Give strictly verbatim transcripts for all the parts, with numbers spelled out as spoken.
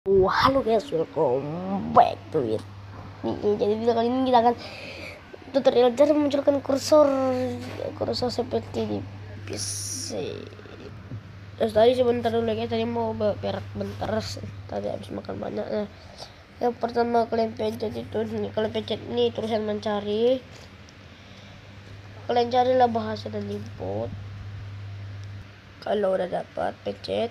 Oh, halo guys, welcome back to it. Nih, jadi video kali ini kita akan tutorial cara memunculkan kursor kursor seperti di P C. Terus tadi sebentar dulu ya, tadi mau berak bentar, tadi habis makan banyak. Nah, yang pertama kalian pencet itu, nih kalian pencet ini tulisan mencari. Kalian carilah bahasa dan input. Kalau udah dapat, pencet.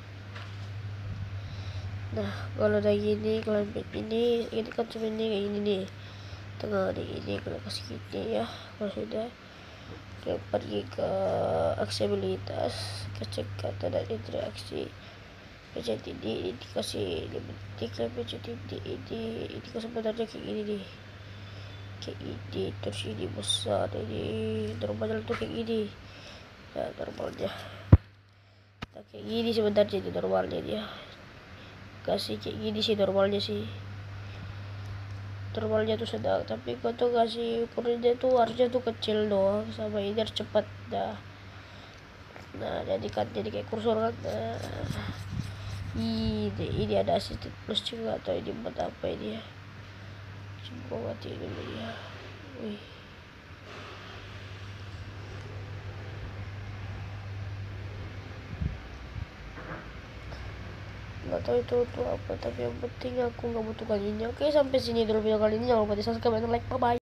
Nah, kalau udah gini, kalian pencet ini, ini kan cuma ini kayak gini nih. Tengah di ini kalian kasih gini ya. Kalau sudah, kalian pergi ke aksesibilitas, cek kata dan interaksi. Pencet ini, ini dikasih ini, kalian pencet ini, ini, ini kan sebenarnya kayak gini nih. Kayak gini, terus ini besar, ini normalnya tuh kayak gini. Nah, normalnya. Nah, kayak gini sebenarnya itu normalnya dia. Kasih kayak gini sih normalnya sih. Normalnya tuh sedang, tapi kau tuh kasih ukurannya tuh harusnya tuh kecil doang, sama ini harus cepat dah. Nah, jadi kan jadi kayak kursor kan. Nah, ini ini ada assisted plus juga, atau ini buat apa ini ya? Coba mati dulu ya. Wih. Nggak tahu itu tuh apa, tapi yang penting aku nggak butuhkan ini. Oke, sampai sini dulu video kali ini. Jangan lupa di subscribe dan like. Bye bye.